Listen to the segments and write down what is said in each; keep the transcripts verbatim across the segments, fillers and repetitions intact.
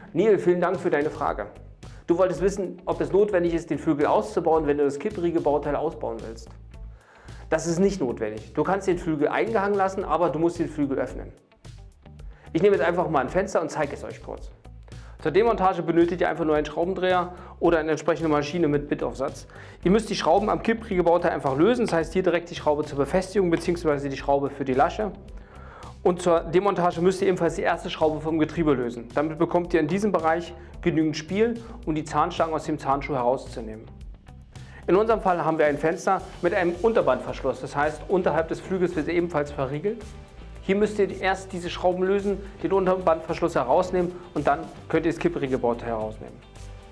Neil, vielen Dank für deine Frage. Du wolltest wissen, ob es notwendig ist, den Flügel auszubauen, wenn du das kipprige Bauteil ausbauen willst. Das ist nicht notwendig. Du kannst den Flügel eingehangen lassen, aber du musst den Flügel öffnen. Ich nehme jetzt einfach mal ein Fenster und zeige es euch kurz. Zur Demontage benötigt ihr einfach nur einen Schraubendreher oder eine entsprechende Maschine mit Bittaufsatz. Ihr müsst die Schrauben am kipprige Bauteil einfach lösen, das heißt hier direkt die Schraube zur Befestigung bzw. die Schraube für die Lasche. Und zur Demontage müsst ihr ebenfalls die erste Schraube vom Getriebe lösen. Damit bekommt ihr in diesem Bereich genügend Spiel, um die Zahnstangen aus dem Zahnschuh herauszunehmen. In unserem Fall haben wir ein Fenster mit einem Unterbandverschluss, das heißt unterhalb des Flügels wird er ebenfalls verriegelt. Hier müsst ihr erst diese Schrauben lösen, den Unterbandverschluss herausnehmen und dann könnt ihr das kipprige Bauteil herausnehmen.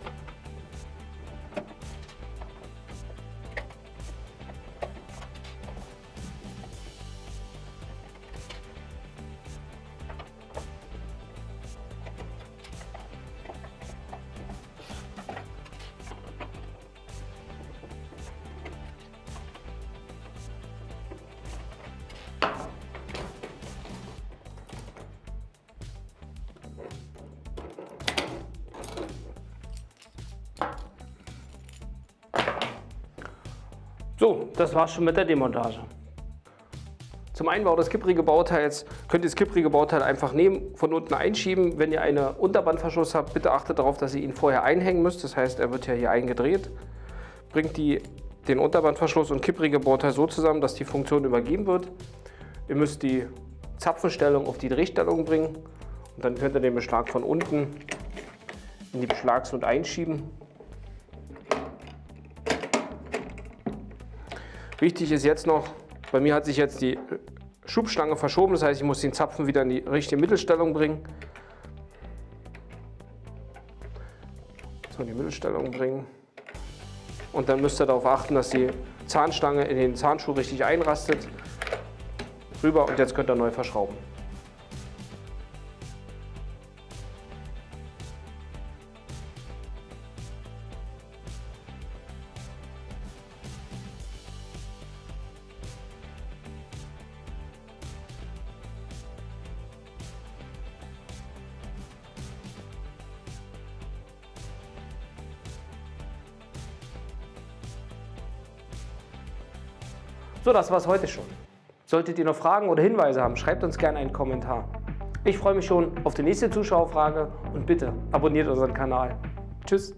So, das war's schon mit der Demontage. Zum Einbau des kipprigen Bauteils könnt ihr das kipprige Bauteil einfach nehmen, von unten einschieben. Wenn ihr einen Unterbandverschluss habt, bitte achtet darauf, dass ihr ihn vorher einhängen müsst. Das heißt, er wird ja hier eingedreht. Bringt die, den Unterbandverschluss und kipprige Bauteil so zusammen, dass die Funktion übergeben wird. Ihr müsst die Zapfenstellung auf die Drehstellung bringen und dann könnt ihr den Beschlag von unten in die Beschlagsnut einschieben. Wichtig ist jetzt noch, bei mir hat sich jetzt die Schubstange verschoben, das heißt, ich muss den Zapfen wieder in die richtige Mittelstellung bringen. So, in die Mittelstellung bringen. Und dann müsst ihr darauf achten, dass die Zahnstange in den Zahnschuh richtig einrastet. Rüber und jetzt könnt ihr neu verschrauben. So, das war's heute schon. Solltet ihr noch Fragen oder Hinweise haben, schreibt uns gerne einen Kommentar. Ich freue mich schon auf die nächste Zuschauerfrage und bitte abonniert unseren Kanal. Tschüss!